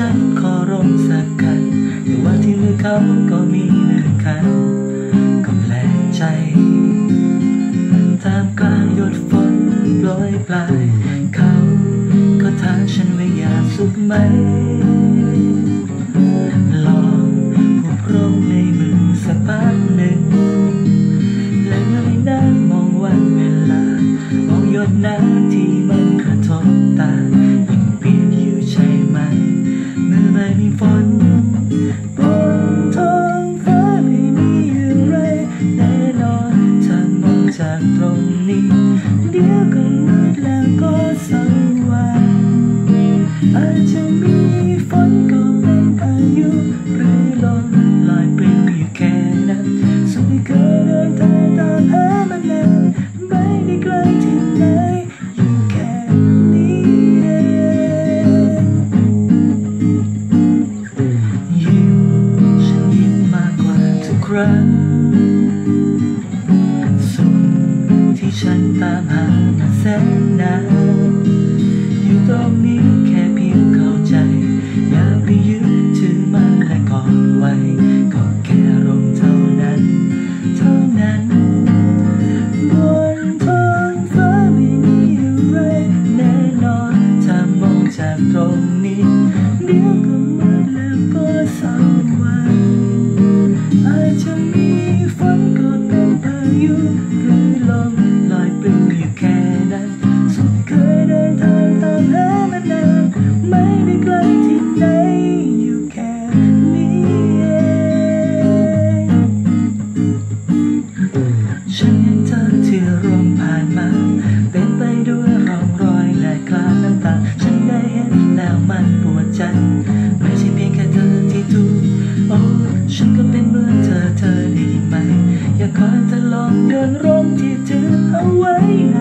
ฉันขอร้องสักกันแต่ว่าที่มือเขาก็มีหนึ่งคันก็แปลกใจท่ามกลางหยดฝนโปรยปลายเขาก็ถามฉันว่าอยากสุขไหมลองผูกร่มในมือสักพักหนึ่งและเงยหน้ามองวันเวลามองหยดน้ำที่มันกระทบตายังเปียกอยู่ใช่ไหมเมื่อไม่มีฝนบนท้องฟ้าไม่มีอะไรแน่นอนถ้ามองจากตรงนี้เดี๋ยวก็มืดแล้วก็สว่างอาจจะมีฝนก็เป็นพายุหรือลมลอยปลิวอยู่แค่นั้นสุดไม่เคยเดินทางตามหามันนานไม่ได้ไกลที่ไหนอยู่แค่นี้เองยิ้มฉันยิ้มมากกว่าทุกครั้งสุขที่ฉันตามหามาแสนนานอยู่ตรงนี้แค่เพียงเข้าใจอย่าไปยึดถือมันและกอดไว้ก็แค่ลมเท่านั้นเท่านั้นบนท้องฟ้าไม่มีอะไรแน่นอนถ้ามองจากตรงนี้เดี๋ยวก็มืดแล้วก็สว่างอาจจะมีฝนก็เป็นพายุหรือลมลอยปลิวอยู่แค่นั้นสุดเคยเดินทางตามหามันนานไม่ได้ไกลที่ไหนอยู่แค่นี้เองฉันเห็นเธอที่ร่วงผ่านมาเป็นไปด้วยร่องรอยและคราบน้ำตาฉันได้เห็นแล้วมันปวดใจไม่ใช่เพียงแค่เธอที่ถูกโอ้ฉันก็เป็นเหมือนเธอได้ยินไหมอยากขอเธอลองโยนร่มที่ถือเอาไว้